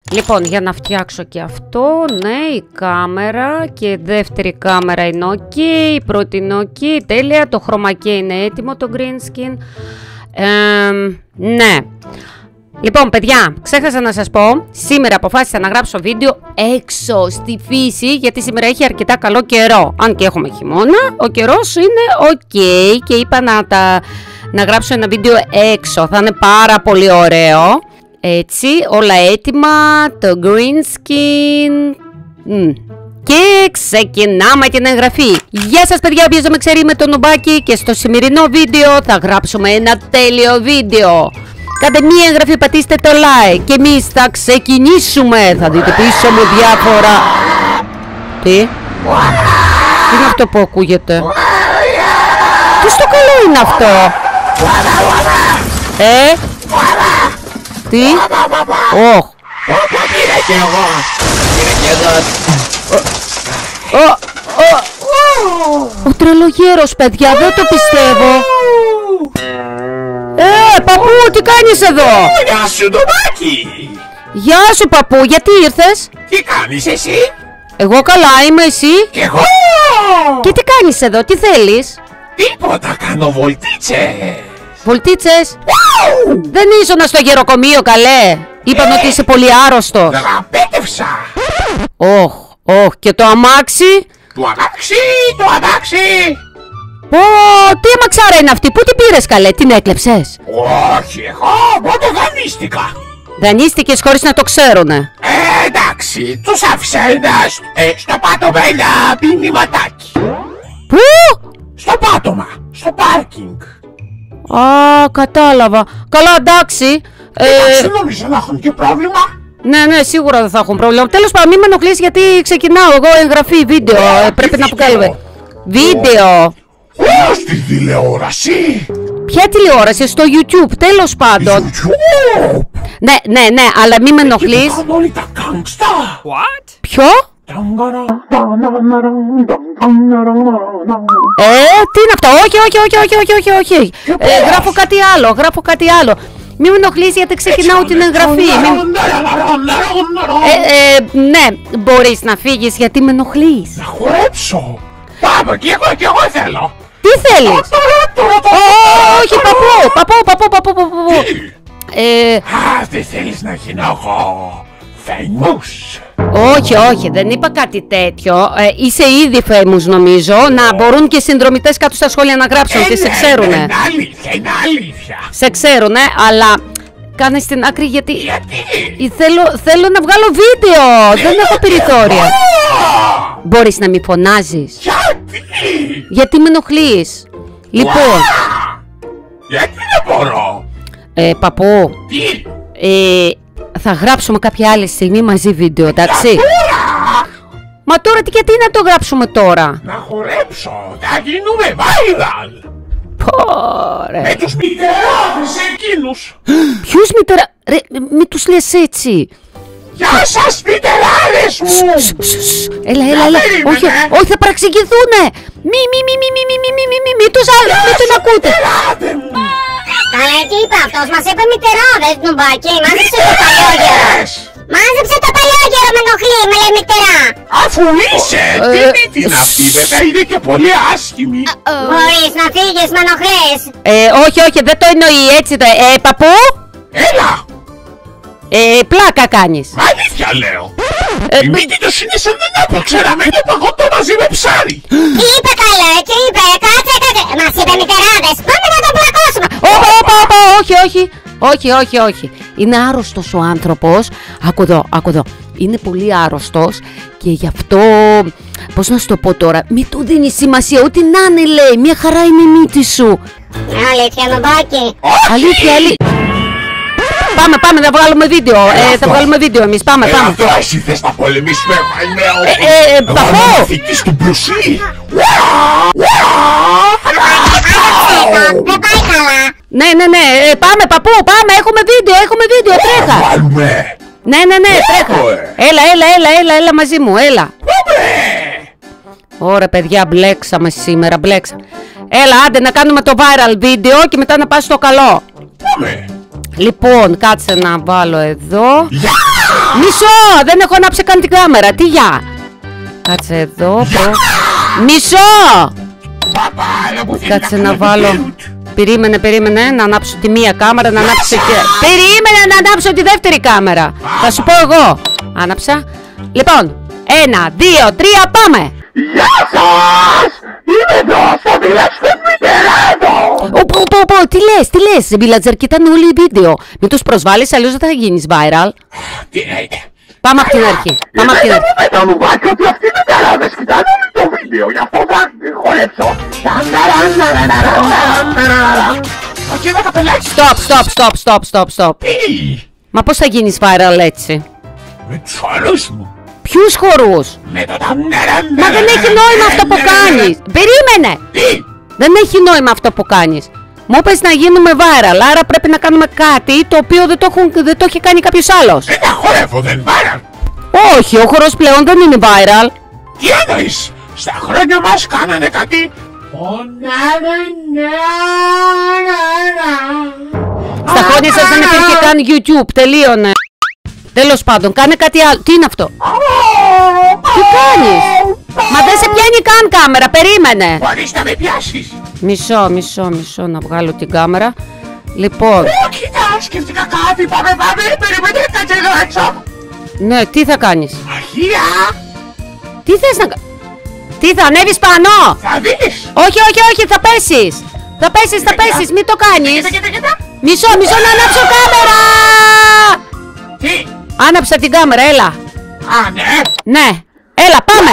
Λοιπόν, για να φτιάξω και αυτό, ναι, η κάμερα και η δεύτερη κάμερα είναι ok, η πρώτη είναι ok, τέλεια, το chroma key είναι έτοιμο, το green skin. Ναι. Λοιπόν, παιδιά, ξέχασα να σας πω, σήμερα αποφάσισα να γράψω βίντεο έξω στη φύση, γιατί σήμερα έχει αρκετά καλό καιρό. Αν και έχουμε χειμώνα, ο καιρός είναι ok και είπα να γράψω ένα βίντεο έξω, θα είναι πάρα πολύ ωραίο. Έτσι, όλα έτοιμα, το green skin. Και ξεκινάμε την εγγραφή. Γεια σας παιδιά, όποιος δεν με ξέρει, είμαι το Νουμπάκι και στο σημερινό βίντεο θα γράψουμε ένα τέλειο βίντεο. Κάντε μία εγγραφή, πατήστε το like και εμείς θα ξεκινήσουμε. Θα δείτε πίσω μου διάφορα... Τι είναι αυτό που ακούγεται? Τι στο καλό είναι αυτό? Τι? Ωχ. Ο τρελογέρος, παιδιά, δεν το πιστεύω. Παππού, τι κάνεις εδώ? Γεια σου, Νουμπάκι. Γεια σου, παππού, γιατί ήρθες? Τι κάνεις εσύ? Εγώ καλά είμαι, εσύ? Κι εγώ. Και τι κάνεις εδώ, τι θέλεις? Τίποτα, κάνω βολτίτσες. Βολτίτσες? Δεν ήσουν στο γεροκομείο, καλέ? Είπαν ότι είσαι πολύ άρρωστος. Δραπέτευσα. Ωχ, και το αμάξι? Το αμάξι. Πω, τι αμαξάρα είναι αυτή, πού την πήρες καλέ, την έκλεψες? Όχι, εγώ μόνο δανείστηκα. Δανείστηκες χωρίς να το ξέρουνε? Εντάξει, τους άφησα στο πάτωμα ένα μηνυματάκι. Πού? Στο πάτωμα, στο πάρκινγκ. Α, κατάλαβα. Καλά, εντάξει. Εντάξει, νομίζω να έχουν και πρόβλημα. Ναι, σίγουρα δεν θα έχουν πρόβλημα. Τέλος πάντων, μην με ενοχλείς γιατί ξεκινάω εγώ εγγραφή βίντεο. Πρέπει να βγάλουμε. Βίντεο. Στη τηλεόραση. Ποια τηλεόραση? Στο YouTube, τέλος πάντων. YouTube. Ναι, αλλά μην με ενοχλείς. Υπάρχουν όλοι τα γκάγκστα. Ποιο? Τι είναι αυτό? Όχι. Γράφω κάτι άλλο. Μην με ενοχλείς γιατί ξεκινάω την εγγραφή. Ναι, μπορείς να φύγεις γιατί με ενοχλείς. Να χορέψω. Πάμε, κι εγώ θέλω. Τι θέλεις? Όχι, παππού. Δεν θέλεις να γίνω εγώ famous? Όχι, δεν είπα κάτι τέτοιο. Είσαι ήδη famous νομίζω. Να μπορούν και οι συνδρομητές κάτω στα σχόλια να γράψουν ότι σε ξέρουνε. Είναι αλήθεια. Σε ξέρουνε, αλλά κάνε στην άκρη γιατί θέλω να βγάλω βίντεο. Δεν έχω περιθώρια. Μπορείς να μη φωνάζεις? Γιατί με ενοχλείς. Λοιπόν, γιατί δεν μπορώ? παππού, Τι? θα γράψουμε κάποια άλλη στιγμή μαζί βίντεο, εντάξει? Μα τώρα γιατί να το γράψουμε τώρα? Να χορέψω, θα γίνουμε viral. Πόρε. Με τους μητεράδες εκείνους. Ποιους μητερα... Ρε, μη τους λες έτσι. Γεια σας μητεράδες μου. Έλα. Όχι, θα παραξηγηθούνε. Μη τους τον ακούτε. Αλλά τι είπε αυτός, μας είπε μητεράδες, Νουμπάκι, μάζεψε το παλιόγερο. Μάζεψε το παλιόγερο, με ενοχλεί, με λέει μητερά. Αφού είσαι, τι μύτη είναι αυτή, βέβαια είναι και πολύ άσχημη. Μπορείς να φύγεις, με ενοχλείς. Όχι, δεν το εννοεί έτσι. Παππού. Έλα. Πλάκα κάνεις. Αλήθεια λέω. Η μύτη τους είναι σαν ένα αποξεραμένο παγωτό μαζί με ψάρι. Τι είπε καλέ, τι είπε, κάτσε. Μας είπε μητεράδες, πάμε να τον πλακώσουμε. Όχι. Είναι άρρωστος ο άνθρωπος. Άκου εδώ. Είναι πολύ άρρωστος και γι' αυτό, πώς να σου το πω τώρα, μη του δίνει σημασία, ό,τι να είναι λέει, μια χαρά είναι η μύτη σου. Αλήθεια, Νουμπάκι. Αλήθεια. Πάμε, θα βγάλουμε βίντεο. Θα βγάλουμε βίντεο εμείς, πάμε. Τώρα εσύ θες να πολεμήσουμε, παππού. Εγώ μαθητής του Μπρουσί. Δεν πάει καλά. Ναι, πάμε παππού, πάμε, έχουμε βίντεο, τρέχα. Βάλουμε. Ναι, τρέχα. Έλα μαζί μου, έλα. Ωραία παιδιά, μπλέξαμε σήμερα, Έλα, άντε να κάνουμε το viral βίντεο και μετά να πας στο καλό. Πάμε. Λοιπόν, κάτσε να βάλω εδώ. Μισό! Δεν έχω ανάψει καν την κάμερα. Τι για? Κάτσε εδώ. Μισό! Κάτσε να βάλω. Περίμενε να ανάψω τη μία κάμερα, να ανάψω και... Περίμενε να ανάψω τη δεύτερη κάμερα. Θα σου πω εγώ. Άναψα. Λοιπόν, 1, 2, 3, πάμε! Γεια σας! Είμαι εδώ στο Village Τι λες, Villager, κοιτάνε όλοι βίντεο. Μην τους προσβάλλεις, αλλιώς δεν θα γίνεις viral. Τι λέτε? Πάμε από την αρχή. Με το λουβάκι ότι αυτοί οι μητεράδες κοιτάνε όλοι το βίντεο, γι' αυτό θα χορέψω. Όχι, ένα καπελάκι. Stop. Τι? Μα πώς θα γίνεις viral έτσι? Με τους χορούς μου. Ποιους χορούς? Με το Μα δεν έχει νόημα αυτό που κάνεις. Περίμενε. Τι? Δεν έχει νόημα αυτό που κάνεις. Μου είπες να γίνουμε viral, άρα πρέπει να κάνουμε κάτι το οποίο δεν το έχει κάνει κάποιος άλλος. Δεν τα χορεύω, δεν viral. Όχι, ο χορός πλέον δεν είναι viral. Τι εννοείς? Στα χρόνια μας κάνανε κάτι. Στα χρόνια σας δεν υπήρχε καν YouTube, τελείωνε. Τέλος πάντων, κάνε κάτι άλλο. Τι είναι αυτό? Τι κάνεις? Μα δεν σε πιάνει καν κάμερα, περίμενε. Μπορείς να με πιάσεις? Μισό να βγάλω την κάμερα. Λοιπόν. Κοίτα, σκέφτηκα κάτι, πάμε, περιμένε, κάτσε εδώ έξω. Ναι, τι θα κάνεις? Αγία! Τι θες να κάνεις? Τι θα ανέβεις πάνω? Θα δεις! Όχι, θα πέσεις! Θα πέσεις, μην το κάνεις! Κοίτα! Μισό να ανάψω κάμερα! Τι? Άναψα την κάμερα, έλα! Α, ναι! Ναι, έλα, πάμε!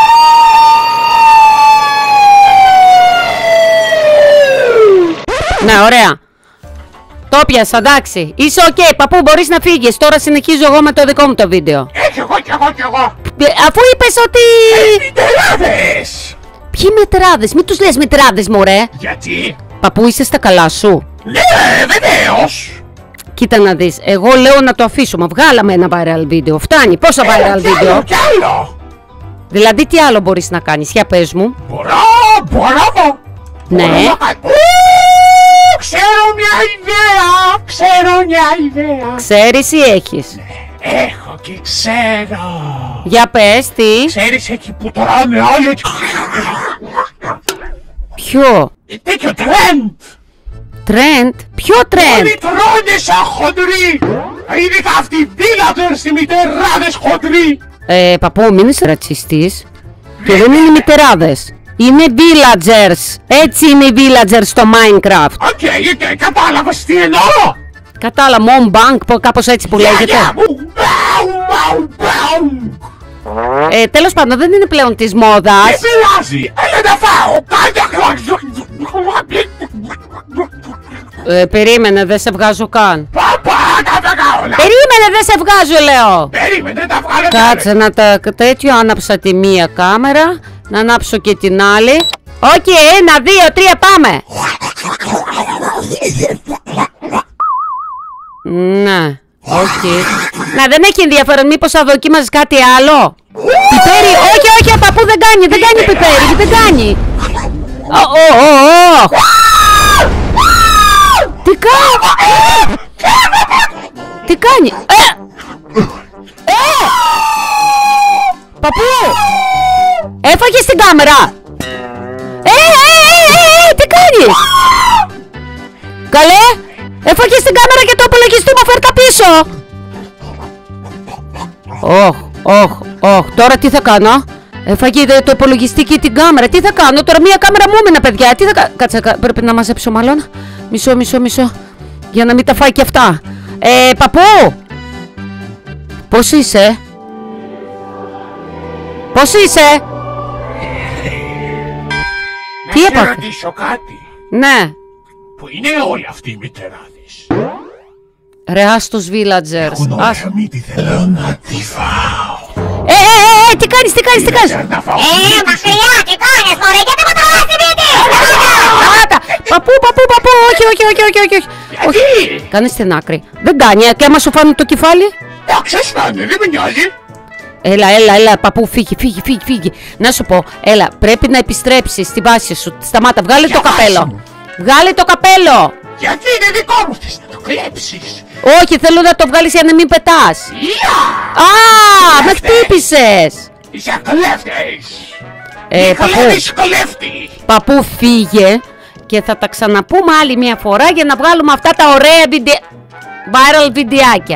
Ναι, ωραία! Το πιάσα, εντάξει! Είσαι οκ, παππού, μπορείς να φύγεις, τώρα συνεχίζω εγώ με το δικό μου το βίντεο. Κι εγώ! Αφού είπες ότι... Μητεράδες! Ποιοι μητεράδες? Μην τους λες μητεράδες, μωρέ! Γιατί? Παππού, είσαι στα καλά σου? Ναι, βεβαίως! Κοίτα να δεις, εγώ λέω να το αφήσουμε. Βγάλαμε ένα viral βίντεο. Φτάνει, πόσα viral βίντεο? Κι άλλο! Δηλαδή, τι άλλο μπορείς να κάνεις? Για πες μου. Μπορώ! Ναι. Ξέρω μια ιδέα! Ξέρεις ή έχεις? Έχω και ξέρω! Για πες, τι? Ξέρεις εκεί που τρώνε όλοι? Ποιο? Τέτοιο τρέντ! Τρέντ? Ποιο τρέντ? Όλοι τρώνε σαν χοντροί! Ειδικά αυτοί οι villagers, οι μητεράδες χοντροί! Παππού, μην είσαι ρατσιστής. Και δεν είναι μητεράδες. Είναι villagers. Έτσι είναι οι villagers στο Minecraft. Οκ, κατάλαβες τι εννοώ! Κατάλαβα, Mom Bank, κάπως έτσι που λέγεται. Τέλος πάντων, δεν είναι πλέον της μόδας. Δεν πειράζει! Έλα να φάω! Περίμενε, δεν σε βγάζω καν. Όλα! Περίμενε, δεν σε βγάζω, λέω. Περίμενε, τα βγάλω! Κάτσε να τα τέτοιο, άναψα τη μία κάμερα. Να ανάψω και την άλλη. Οκ, 1, 2, 3, πάμε. Ναι, οκ. Να, δεν έχει ενδιαφέρον, μήπως θα δοκίμαζες κάτι άλλο? Πιπέρι, όχι, παππού, δεν κάνει πιπέρι, δεν κάνει. Τι κάνει? Παππού, έφαγες την κάμερα. Τι κάνεις? Καλέ, έφαγες την κάμερα και το υπολογιστή μου, φέρ' τα πίσω. Τώρα τι θα κάνω? Έφαγε το υπολογιστή και την κάμερα. Τι θα κάνω τώρα? Μία κάμερα μου έμεινε, παιδιά. Τι θα κάνω? Κάτσε, πρέπει να μαζέψω μάλλον. Μισό. Για να μην τα φάει και αυτά. Παππού! Πώς είσαι? Τι έπαθε? Να ρωτήσω κάτι. Ναι. Πού είναι όλοι αυτοί οι μητεράδες? Ρε, άστος villagers. Έχουν ωραία μύτη, θέλω να τη φάω. Τι κάνεις? Μακριά, τι κάνεις, μωρέ, γιατί μου τραβάς τη μύτη! Παππού, όχι. Κάνε στην άκρη. Δεν κάνει, και άμα σου φάνε το κεφάλι. Ξέρεις να είναι, δεν με νοιάζει. Έλα, παππού, φύγει. Να σου πω, έλα, πρέπει να επιστρέψεις στη βάση σου. Σταμάτα, βγάλε το καπέλο. Βγάλε το καπέλο. Γιατί είναι δικό μου, θες να το κλέψεις? Όχι, θέλω να το βγάλεις για να μην πετάς. Α, με χτύπησες. Είσαι κλέφτης. Παππού, Είσαι κλέφτη. παππού, φύγε και θα τα ξαναπούμε άλλη μια φορά για να βγάλουμε αυτά τα ωραία viral βιντεάκια.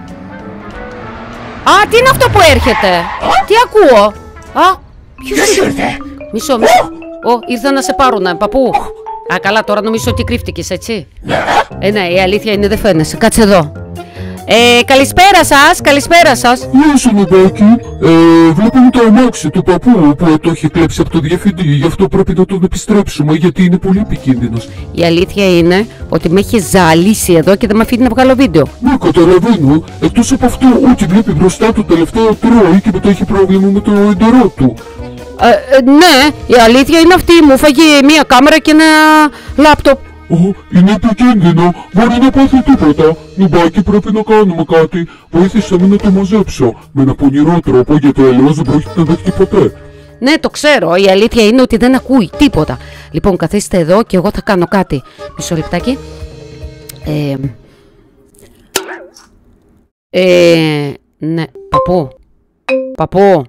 Α, τι είναι αυτό που έρχεται? Τι ακούω? Α, Ποιος ήρθε? Μισό. Ήρθα να σε πάρουνε, παππού. Α, καλά, τώρα νομίζω ότι κρύφτηκες, έτσι. Ναι, η αλήθεια είναι δεν φαίνεσαι. Κάτσε εδώ. Καλησπέρα σας. Γεια σου, Λουμπάκη. Βλέπουμε το αμάξι του παππού που το έχει κλέψει από τον διευθυντή. Γι' αυτό πρέπει να τον επιστρέψουμε, γιατί είναι πολύ επικίνδυνος. Η αλήθεια είναι ότι με έχει ζαλίσει εδώ και δεν με αφήνει να βγάλω βίντεο. Ναι, καταλαβαίνω. Εκτός από αυτό, ό,τι βλέπει μπροστά του τελευταίο τρώει και μετά έχει πρόβλημα με το εντερό του. Ναι, η αλήθεια είναι αυτή. Μου φάγει μία κάμερα και ένα λάπτοπ. Είναι επικίνδυνο. Μπορεί να πάθει τίποτα. Λουμπάκη, πρέπει να κάνουμε κάτι. Βοήθησε με να το μαζέψω. Με ένα πονηρό τρόπο, γιατί αλλιώς δεν πρόκειται να δεχτεί ποτέ. Ναι, το ξέρω. Η αλήθεια είναι ότι δεν ακούει τίποτα. Λοιπόν, καθίστε εδώ και εγώ θα κάνω κάτι. Μισό λεπτάκι. Ναι, παππού. Παππού.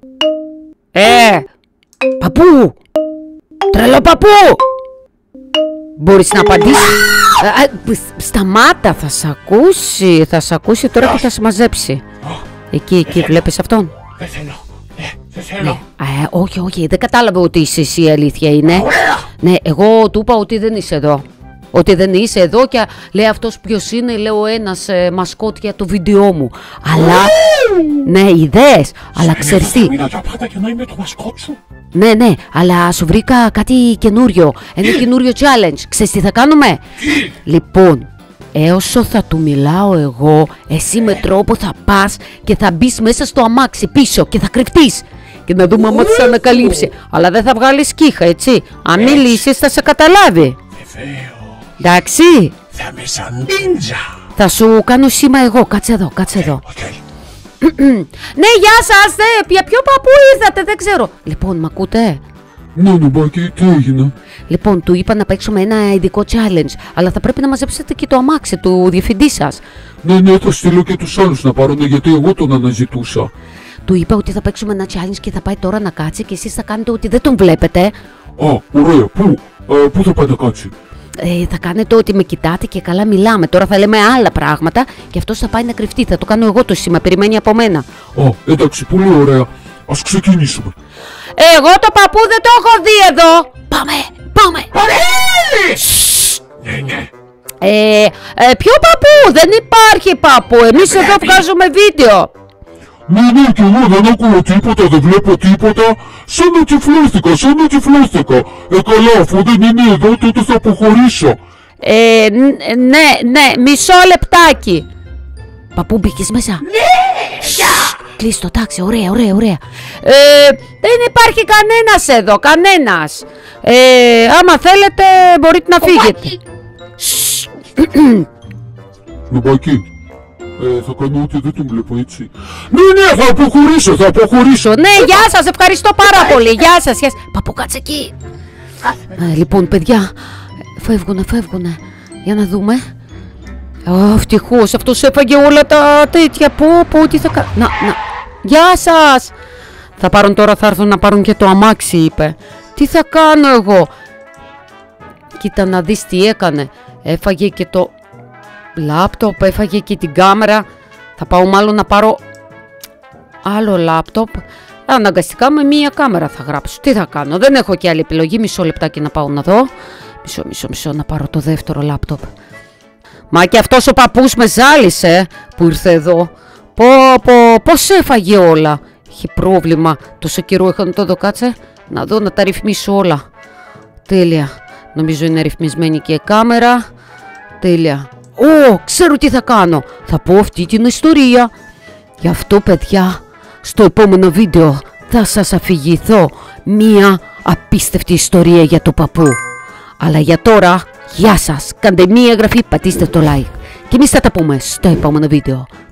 Παππού. Τρελό παππού. Μπορείς να απαντήσεις? Σταμάτα, θα σ' ακούσει τώρα και θα σε μαζέψει. Εκεί βλέπεις αυτόν? Δεν θέλω. Δεν θέλω. Όχι, δεν κατάλαβε ότι είσαι εσύ, η αλήθεια είναι. Ναι, εγώ του είπα ότι δεν είσαι εδώ. Ότι δεν είσαι εδώ και λέει αυτός ποιος είναι, λέω ένας μασκότ για το βίντεο μου. Αλλά, ναι, ιδέες, αλλά ξέρεις τι. Μείνω για πάντα για να είμαι το μασκότ σου. Ναι, αλλά σου βρήκα κάτι καινούριο. Ένα καινούριο challenge. Ξέρεις τι θα κάνουμε? Λοιπόν, όσο θα του μιλάω εγώ, εσύ με τρόπο θα πας και θα μπεις μέσα στο αμάξι πίσω και θα κρυφτείς. Και να δούμε άμα θα ανακαλύψει. Αλλά δεν θα βγάλεις κύχα, έτσι. Αν μιλήσεις θα σε καταλάβει. Βεβαίως. Εντάξει. Θα είμαι σαν νίντζα. Θα σου κάνω σήμα εγώ. Κάτσε εδώ. Okay. Ναι, γεια σας. Για ποιο παππού ήρθατε, δεν ξέρω. Λοιπόν, μ' ακούτε? Ναι, Λουμπάκη, τι έγινε? Λοιπόν, του είπα να παίξουμε ένα ειδικό challenge, αλλά θα πρέπει να μαζέψετε και το αμάξι του διευθυντή σας. Ναι, θα στείλω και τους άλλους να πάρουνε, γιατί εγώ τον αναζητούσα. Του είπα ότι θα παίξουμε ένα challenge και θα πάει τώρα να κάτσει και εσείς θα κάνετε ότι δεν τον βλέπετε. Ωραία, πού θα πάει να κάτσει? Θα κάνετε ότι με κοιτάτε και καλά μιλάμε. Τώρα θα λέμε άλλα πράγματα και αυτός θα πάει να κρυφτεί. Θα το κάνω εγώ το σήμα, περιμένει από μένα. Εντάξει, πολύ ωραία. Ας ξεκινήσουμε. Εγώ το παππού δεν το έχω δει εδώ. Πάμε. Ναι. Ποιο παππού? Δεν υπάρχει παππού. Εμείς εδώ βγάζουμε βίντεο. Ναι, και εγώ δεν ακούω τίποτα, δεν βλέπω τίποτα. Σαν να τυφλώστηκα. Καλά, αφού δεν είναι εδώ, τότε θα αποχωρήσω. Ναι, μισό λεπτάκι. Παππού, μπήκες μέσα? Ναι. Κλείς το, τάξη, ωραία. Δεν υπάρχει κανένας εδώ, κανένας. Άμα θέλετε μπορείτε να φύγετε. Λουμπάκη, θα κάνω ότι δεν τον βλέπω, έτσι. Ναι, θα αποχωρήσω. Ναι, γεια σας, ευχαριστώ πάρα πολύ. Γεια σας. Παππού, κάτσε εκεί. Λοιπόν, παιδιά, φεύγουνε. Για να δούμε. Ευτυχώς, αυτός έφαγε όλα τα τέτοια. Πω, τι θα κάνω. Να. Γεια σας. Θα πάρουν τώρα, θα έρθουν να πάρουν και το αμάξι, είπε. Τι θα κάνω εγώ? Κοίτα να δεις τι έκανε. Έφαγε και το λάπτοπ, έφαγε και την κάμερα. Θα πάω μάλλον να πάρω άλλο λάπτοπ. Αναγκαστικά με μία κάμερα θα γράψω. Τι θα κάνω, δεν έχω και άλλη επιλογή. Μισό λεπτάκι να πάω να δω. Μισό να πάρω το δεύτερο λάπτοπ. Μα και αυτός ο παππούς με ζάλισε που ήρθε εδώ. Πώς έφαγε όλα. Έχει πρόβλημα. Τόσο καιρό είχα να το δω, κάτσε. Να δω, να τα ρυθμίσω όλα. Τέλεια. Νομίζω είναι ρυθμισμένη και η κάμερα. Τέλεια. Ξέρω τι θα κάνω. Θα πω αυτή την ιστορία. Γι' αυτό, παιδιά, στο επόμενο βίντεο θα σας αφηγηθώ μία απίστευτη ιστορία για το παππού. Αλλά για τώρα, γεια σας. Κάντε μία εγγραφή, πατήστε το like. Και εμείς θα τα πούμε στο επόμενο βίντεο.